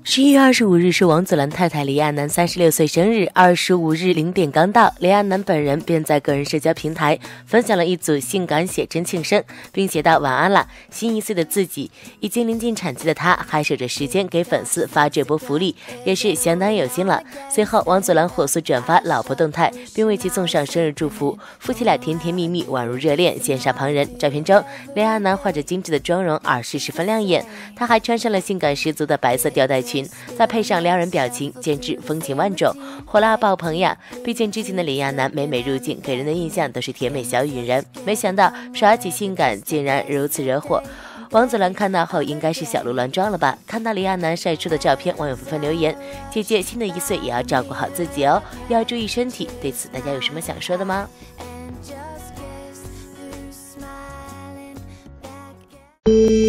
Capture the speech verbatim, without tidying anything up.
十一月二十五日是王祖蓝太太李亚男三十六岁生日，二十五日零点刚到，李亚男本人便在个人社交平台分享了一组性感写真庆生，并写道晚安了，新一岁的自己，已经临近产期的他还守着时间给粉丝发这波福利，也是相当有心了。随后王祖蓝火速转发老婆动态，并为其送上生日祝福，夫妻俩甜甜蜜蜜宛如热恋，羡煞旁人。照片中李亚男画着精致的妆容，耳饰十分亮眼，他还穿上了性感十足的白色吊带裙，再配上撩人表情，简直风情万种，火辣爆棚呀！毕竟之前的李亚男每每入镜，给人的印象都是甜美小女人，没想到耍起性感竟然如此惹火。王祖蓝看到后应该是小鹿乱撞了吧？看到李亚男晒出的照片，网友纷纷留言：姐姐新的一岁也要照顾好自己哦，要注意身体。对此大家有什么想说的吗？ Thank you.